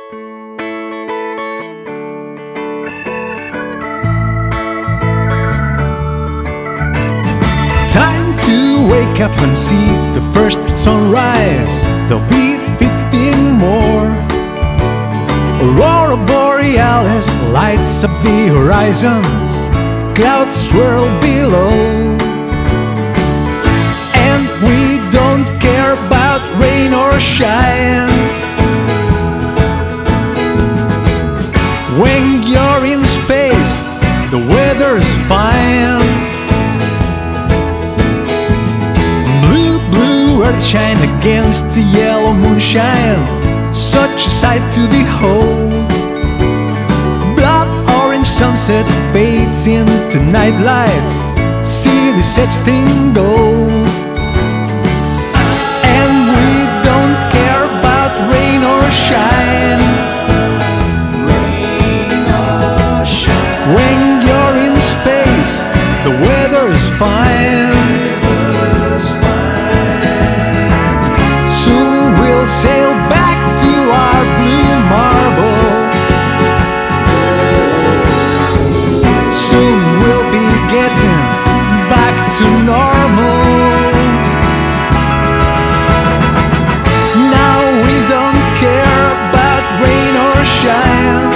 Time to wake up and see the first sunrise. There'll be 15 more. Aurora Borealis lights up the horizon. Clouds swirl below. And we don't care about rain or shine. When you're in space, the weather's fine. Earth shine against the yellow moonshine, such a sight to behold. Blood orange sunset fades into night lights, see the sexting gold. And we don't care about rain or shine. When you're in space, the weather's fine. Sail back to our blue marble. Soon we'll be getting back to normal. Now we don't care about rain or shine.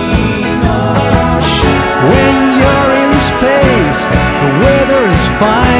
When you're in space, the weather's fine.